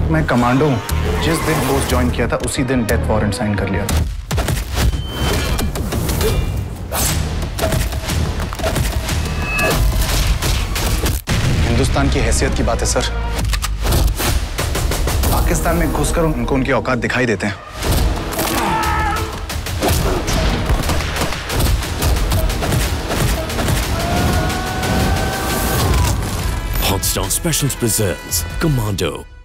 मैं कमांडो हूँ। जिस दिन पोस्ट ज्वाइन किया था उसी दिन डेथ वारंट साइन कर लिया था। हिंदुस्तान की हैसियत की बात है सर। पाकिस्तान में घुसकर उनको उनकी औकात दिखाई देते हैं। Hotstar Specials presents Commando.